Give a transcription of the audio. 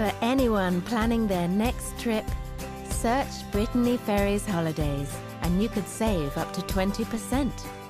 For anyone planning their next trip, search Brittany Ferries Holidays and you could save up to 20%.